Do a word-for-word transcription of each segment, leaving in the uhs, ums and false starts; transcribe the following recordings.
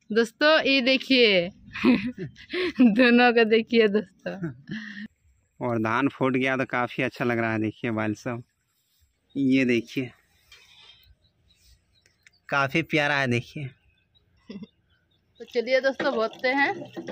दोस्तों ये देखिए दोनों को देखिए दोस्तों। और धान फूट गया तो काफ़ी अच्छा लग रहा है। देखिए बाल सब, ये देखिए काफ़ी प्यारा है। देखिए तो चलिए दोस्तों बोलते हैं।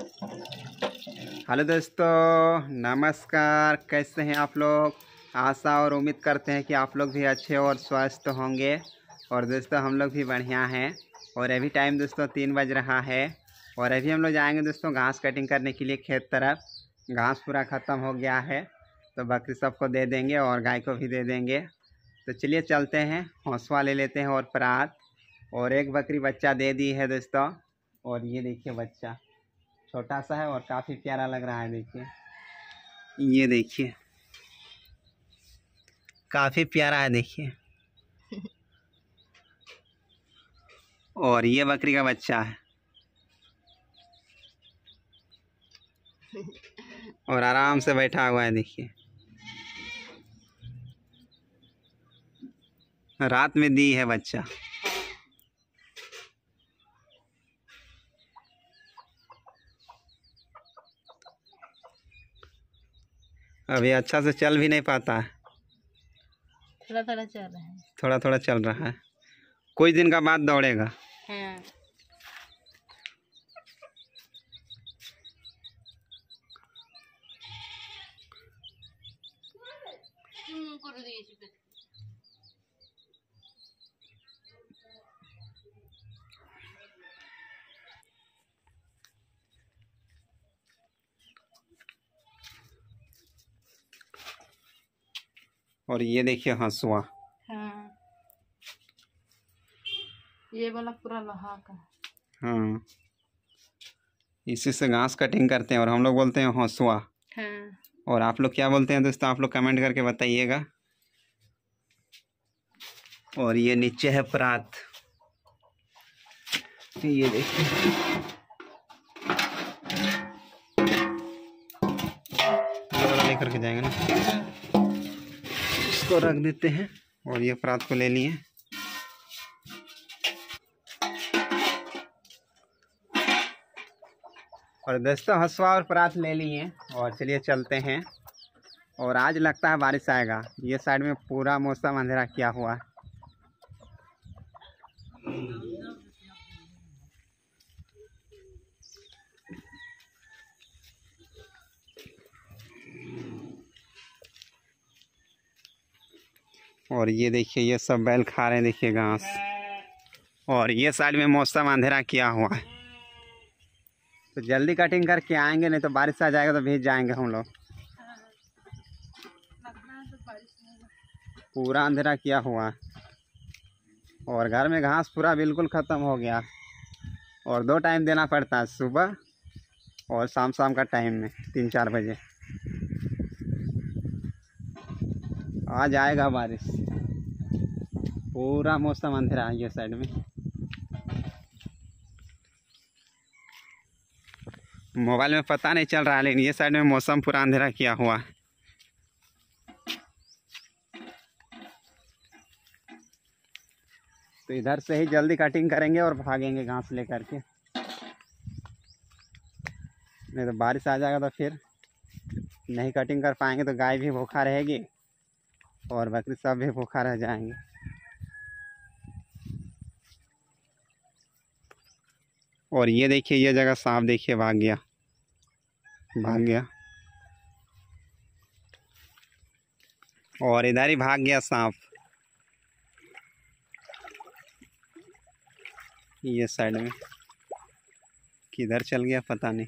हेलो दोस्तों, नमस्कार। कैसे हैं आप लोग? आशा और उम्मीद करते हैं कि आप लोग भी अच्छे और स्वस्थ होंगे। और दोस्तों हम लोग भी बढ़िया हैं। और अभी टाइम दोस्तों तीन बज रहा है और अभी हम लोग जाएंगे दोस्तों घास कटिंग करने के लिए खेत तरफ। घास पूरा ख़त्म हो गया है तो बकरी सबको दे देंगे और गाय को भी दे देंगे। तो चलिए चलते हैं, हौसला ले लेते हैं और परात। और एक बकरी बच्चा दे दी है दोस्तों। और ये देखिए बच्चा छोटा सा है और काफ़ी प्यारा लग रहा है। देखिए ये देखिए काफ़ी प्यारा है। देखिए और ये बकरी का बच्चा है और आराम से बैठा हुआ है। देखिए रात में दी है बच्चा। अभी अच्छा से चल भी नहीं पाता है, थोड़ा थोड़ा चल रहा है। थोड़ा थोड़ा चल रहा है। कुछ दिन का बाद दौड़ेगा। हाँ। और ये देखिए हंसुआ। हाँ ये वाला पूरा लोहा का। हाँ इसी से घास कटिंग करते हैं और हम लोग बोलते हैं हंसुआ। हाँ। और आप लोग क्या बोलते हैं दोस्तों? आप लोग कमेंट करके बताइएगा। और ये नीचे है परात, ये देखिए लेकर के जाएंगे ना, इसको रख देते हैं। और ये परात को ले लिए। और दोस्तों हंसुआ और परात ले लिए और चलिए चलते हैं। और आज लगता है बारिश आएगा। ये साइड में पूरा मौसम अंधेरा किया हुआ है। और ये देखिए ये सब बैल खा रहे हैं। देखिए घास। और ये साइड में मौसम अंधेरा किया हुआ है तो जल्दी कटिंग करके आएंगे, नहीं तो बारिश आ जाएगा तो भीग जाएंगे हम लोग। पूरा अंधेरा किया हुआ है और घर में घास पूरा बिल्कुल ख़त्म हो गया। और दो टाइम देना पड़ता है, सुबह और शाम शाम का टाइम में तीन चार बजे। आज आएगा बारिश। पूरा मौसम अंधेरा है ये साइड में। मोबाइल में पता नहीं चल रहा है लेकिन ये साइड में मौसम पूरा अंधेरा किया हुआ है। तो इधर से ही जल्दी कटिंग करेंगे और भागेंगे घास लेकर के, नहीं तो बारिश आ जाएगा तो फिर नहीं कटिंग कर पाएंगे तो गाय भी भूखा रहेगी और बकरी सब भी भूखा रह जाएंगे। और ये देखिए ये जगह सांप देखिए भाग गया, भाग गया। और इधर ही भाग गया सांप, ये साइड में किधर चल गया पता नहीं।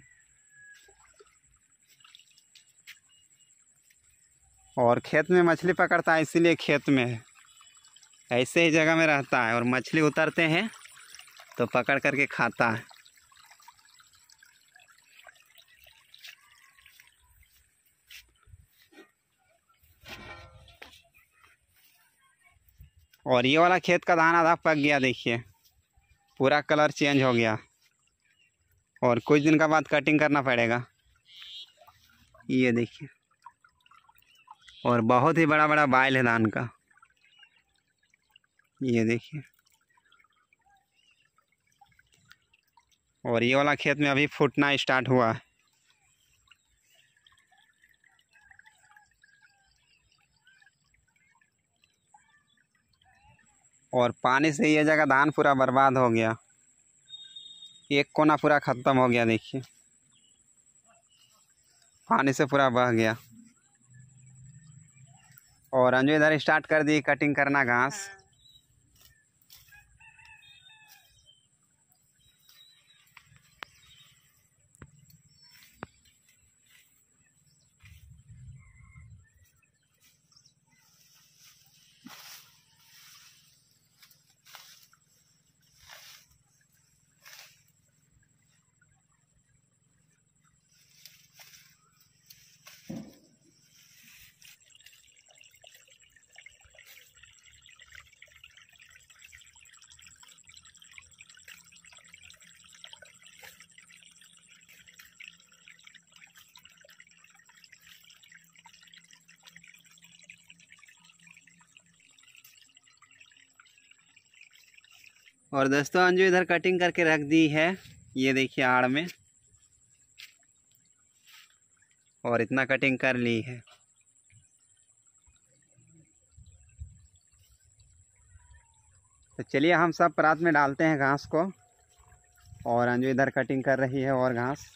और खेत में मछली पकड़ता है इसीलिए खेत में है, ऐसे ही जगह में रहता है। और मछली उतरते हैं तो पकड़ करके खाता है। और ये वाला खेत का धान आधा पक गया। देखिए पूरा कलर चेंज हो गया और कुछ दिन का बाद कटिंग करना पड़ेगा। ये देखिए और बहुत ही बड़ा बड़ा बाइल है धान का। ये देखिए और ये वाला खेत में अभी फूटना स्टार्ट हुआ है। और पानी से ये जगह धान पूरा बर्बाद हो गया, एक कोना पूरा ख़त्म हो गया। देखिए पानी से पूरा बह गया। और अंजू इधर स्टार्ट कर दी कटिंग करना घास। और दोस्तों अंजू इधर कटिंग करके रख दी है, ये देखिए आड़ में। और इतना कटिंग कर ली है। तो चलिए हम सब परात में डालते हैं घास को। और अंजू इधर कटिंग कर रही है और घास।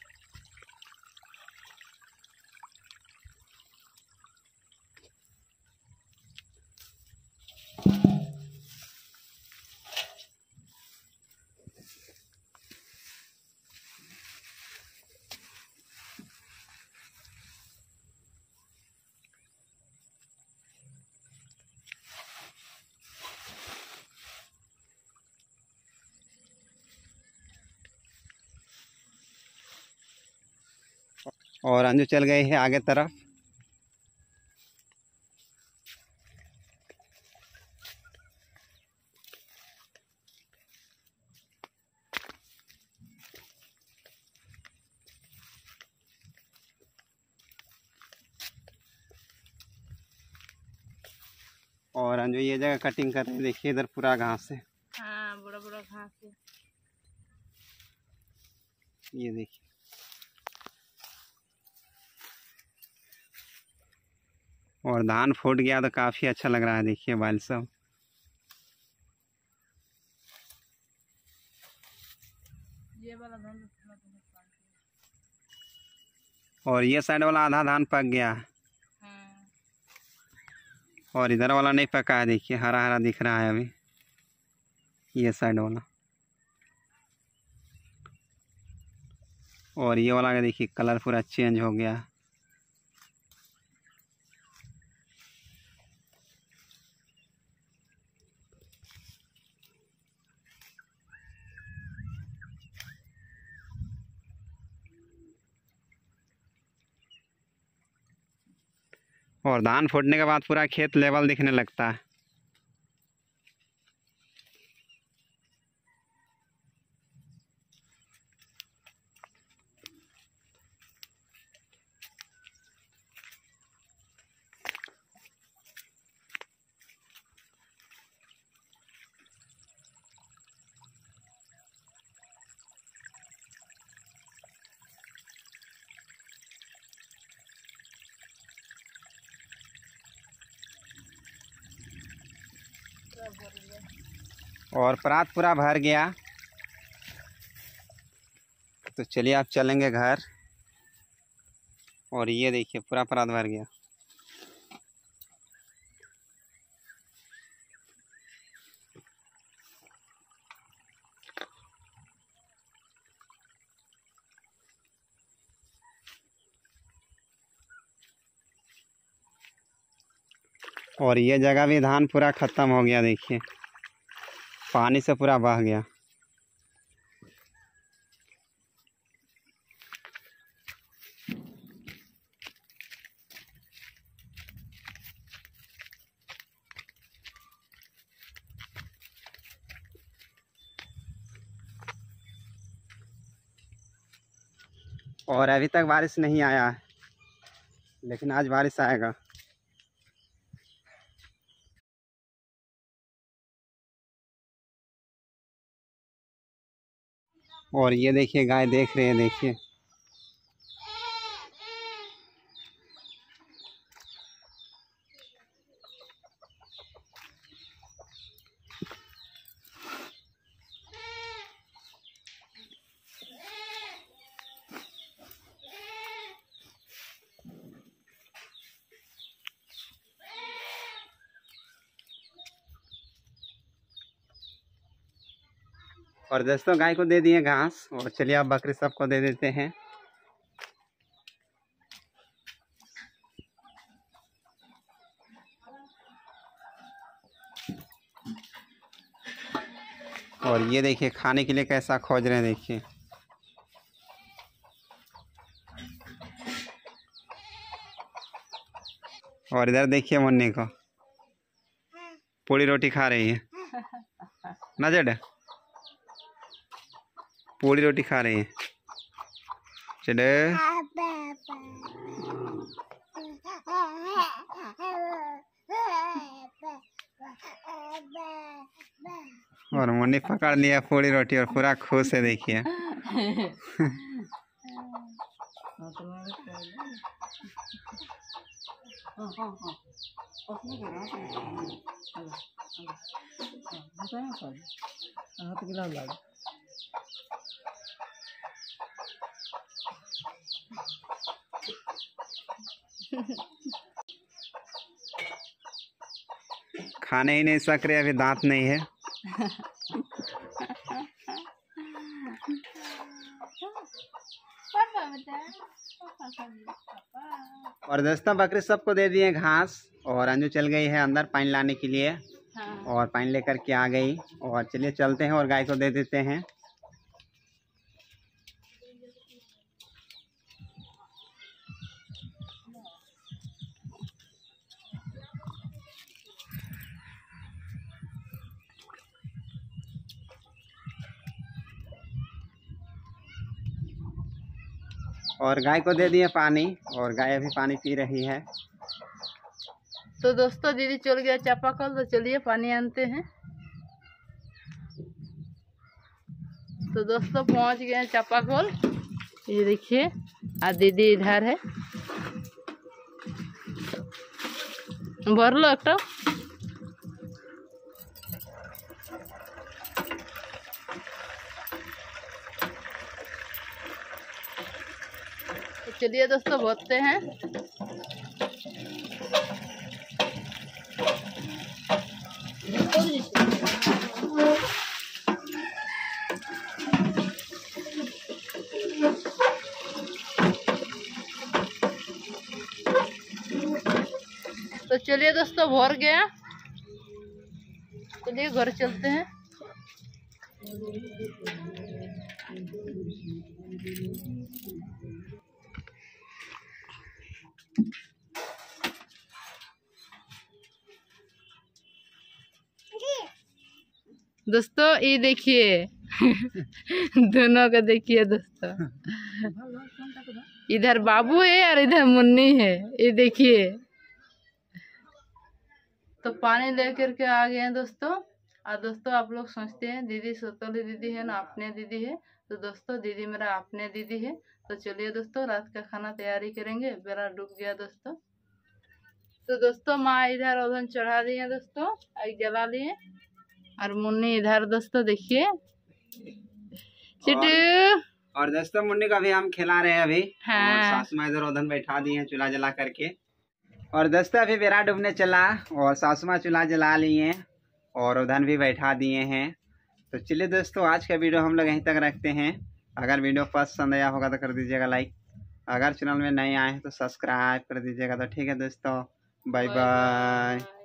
और अंजू चल गई है आगे तरफ। और अंजू ये जगह कटिंग कर रही है, देखिए इधर पूरा घास है। हाँ बड़ा बड़ा घास है। ये देखिए और धान फूट गया तो काफ़ी अच्छा लग रहा है। देखिए बाल सब। ये वाला धान और ये साइड वाला आधा धान पक गया है। हाँ। और इधर वाला नहीं पका है, देखिए हरा हरा दिख रहा है अभी ये साइड वाला। और ये वाला का देखिए कलर पूरा चेंज हो गया। और धान फूटने के बाद पूरा खेत लेवल दिखने लगता है। और परात पूरा भर गया। तो चलिए आप चलेंगे घर। और ये देखिए पूरा परात भर गया। और ये जगह भी धान पूरा ख़त्म हो गया, देखिए पानी से पूरा बह गया। और अभी तक बारिश नहीं आया है, लेकिन आज बारिश आएगा। और ये देखिए गाय देख रहे हैं, देखिए और दोस्तों गाय को दे दिए घास, और चलिए अब बकरी सबको दे देते हैं। और ये देखिए खाने के लिए कैसा खोज रहे हैं, देखिए और इधर देखिए मुन्नी को पूरी रोटी खा रही है ना जड, पूरी रोटी खा रही है चड। और मुन्नी पकड़ लिया पूरी रोटी और पूरा खुश है, देखिए खाने ही नहीं सक रहे, अभी दांत नहीं है। और दोस्तों बकरी सबको दे दिए घास, और अंजू चल गई है अंदर पानी लाने के लिए। हाँ। और पानी लेकर के आ गई, और चलिए चलते हैं और गाय को दे देते हैं। और गाय को दे दिए पानी, और गाय अभी पानी पी रही है। तो दोस्तों दीदी चल गया चापाकल, तो चलिए पानी आनते हैं। तो दोस्तों पहुंच गए हैं चापाकल, ये देखिए, और दीदी इधर है। भर लो एक। चलिए दोस्तों भरते हैं। तो चलिए दोस्तों भर गया, चलिए घर चलते हैं। दोस्तों ये देखिए दोनों का देखिए दोस्तों, इधर बाबू है और इधर मुन्नी है, ये देखिए। तो पानी लेकर के आ गए हैं दोस्तों। और दोस्तों आप लोग सोचते हैं दीदी सोतली दीदी है ना, अपने दीदी है। तो दोस्तों दीदी मेरा अपने दीदी है। तो चलिए दोस्तों रात का खाना तैयारी करेंगे। बेरा डूब गया दोस्तों। तो दोस्तों माँ इधर ओधन चढ़ा दी है दोस्तों, आग जला लिए। और मुन्नी इधर दोस्तों देखिए चिटू। और दोस्तों मुन्नी का भी हम खिला रहे हैं अभी। हाँ। और सासू माँ इधर ओधन बैठा दी है चूल्हा जला करके। और दोस्तों अभी बेरा डूबने चला, और सासू माँ चूल्हा जला लिए और ओधन भी बैठा दिए हैं। तो चलिए दोस्तों आज का वीडियो हम लोग यहीं तक रखते हैं। अगर वीडियो पसंद आया होगा तो कर दीजिएगा लाइक, अगर चैनल में नए आए हैं तो सब्सक्राइब कर दीजिएगा। तो ठीक है दोस्तों, बाय बाय।